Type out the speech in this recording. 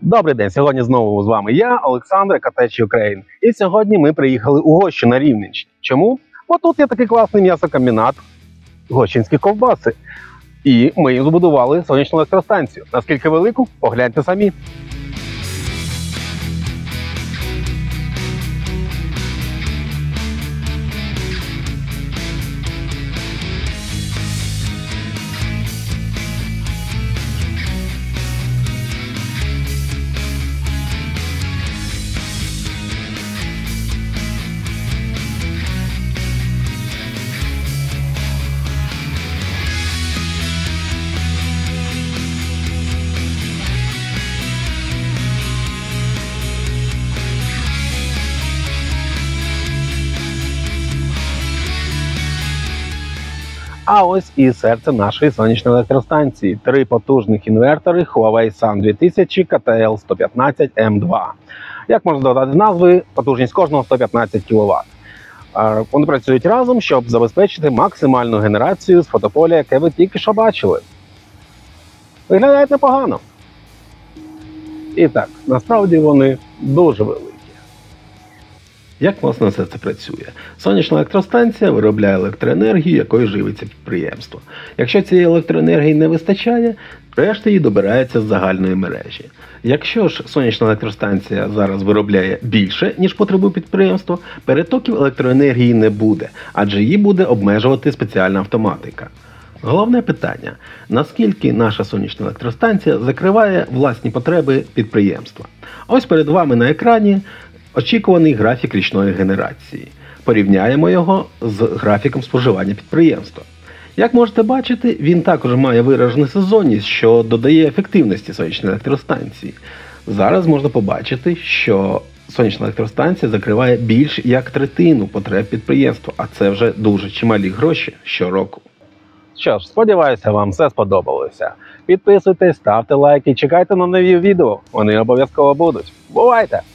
Добрий день, сьогодні знову з вами я, Олександр, Котечий Україн. І сьогодні ми приїхали у Гощу на Рівненщині. Чому? Бо тут є такий класний м'ясокомбінат Гощинські ковбаси. І ми їм збудували сонячну електростанцію. Наскільки велику? Погляньте самі. А ось і серце нашої сонячної електростанції. 3 потужних інвертори Huawei Sun 2000 KTL115M2. Як можна додати з назви, потужність кожного 115 кВт. Вони працюють разом, щоб забезпечити максимальну генерацію з фотополя, яке ви тільки що бачили. Виглядають непогано. І так, насправді вони дуже великі. Як, власне, все це працює? Сонячна електростанція виробляє електроенергію, якою живиться підприємство. Якщо цієї електроенергії не вистачає, решта її добирається з загальної мережі. Якщо ж сонячна електростанція зараз виробляє більше, ніж потребує підприємство, перетоків електроенергії не буде, адже її буде обмежувати спеціальна автоматика. Головне питання – наскільки наша сонячна електростанція закриває власні потреби підприємства? Ось перед вами на екрані очікуваний графік річної генерації. Порівняємо його з графіком споживання підприємства. Як можете бачити, він також має виражену сезонність, що додає ефективності сонячної електростанції. Зараз можна побачити, що сонячна електростанція закриває більш як третину потреб підприємства, а це вже дуже чималі гроші щороку. Що ж, сподіваюся, вам все сподобалося. Підписуйтесь, ставте лайки, чекайте на нові відео, вони обов'язково будуть. Бувайте!